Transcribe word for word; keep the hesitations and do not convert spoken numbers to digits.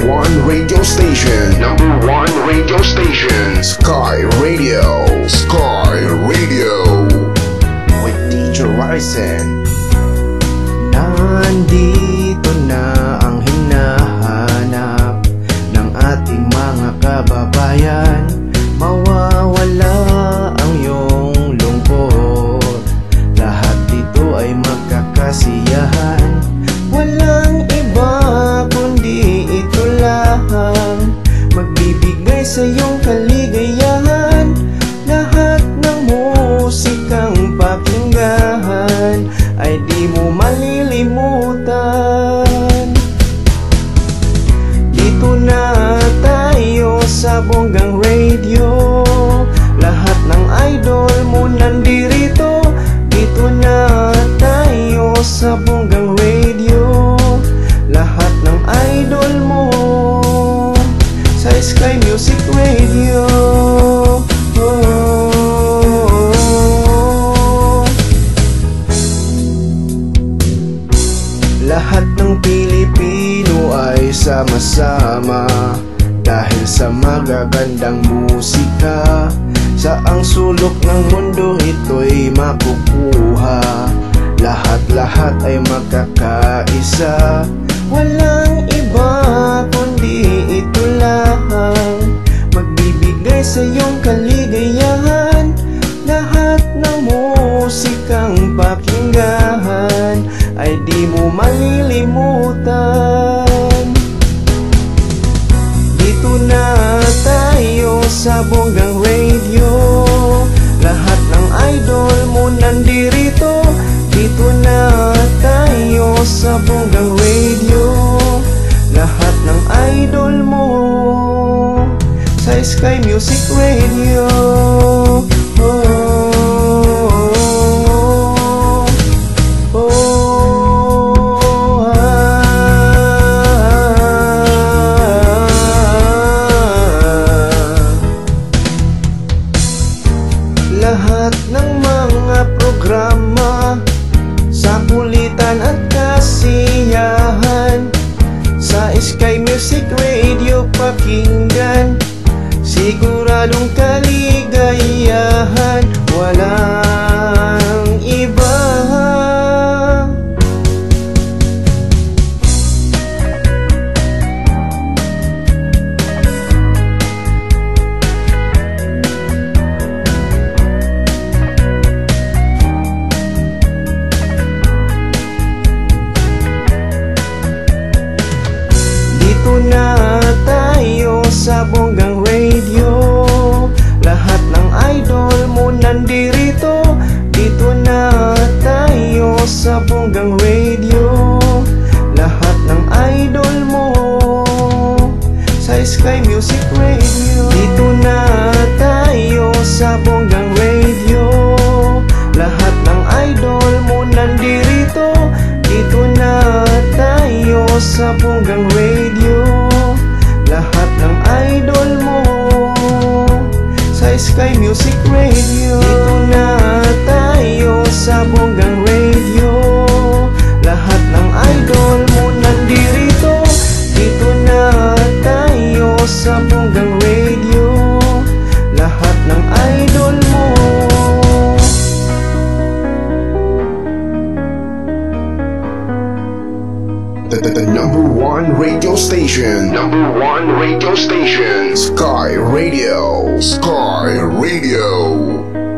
one radio station. Number one radio station. Sky Radio. Sky Radio. With D J Ryzen. Nandito na ang hinahanap ng ating mga kababayan. Mawawala ang iyong lungkot. Lahat dito ay magkakasiyahan. Walang iba kundi ito lang, magbibigay sa iyong kaligayahan. Lahat ng musikang pakinggan ay di mo malilimutan. Dito na tayo sa Bonggang Radio. Lahat ng idol mo nandirito. Dito na tayo sa Bonggang Radio. Lahat ng idol mo sa Sky Music Radio. Oh. Lahat ng Pilipino ay sama-sama dahil sa magagandang musika. Saang sulok ng mundo ito'y makukuha. Lahat-lahat ay magkakaisa. Walang iba kundi ito lang, magbibigay sa iyong kaligayahan. Lahat ng musikang pakinggan ay di mo malilimutan. Dito na tayo sa Bonggang Radio. Lahat ng idol mo nandirito. Dito na tayo sa Bonggang Radio. Lahat ng idol mo sa Sky Music Radio. Oh. Lahat ng mga programa sa kulitan at kasiyahan sa Sky Music Radio pakinggan. Siguradong kaligayahan, walang iba. Dito na tayo sa Bonggang Radio. Lahat ng idol mo nandirito. Dito na tayo sa Bonggang Radio. Lahat ng idol mo sa Sky Music Radio. Dito na tayo sa Bonggang Radio. Lahat ng idol mo nandirito. Dito na tayo sa Bonggang Radio. Lahat ng idol mo sa Sky Music Radio. Dito na tayo sa Bonggang Radio. Lahat ng idol mo nandirito. Dito na tayo sa Bonggang Radio. Lahat ng idol mo. The, the, the number one radio station. Number one radio station. Sky Radio. Sky Radio.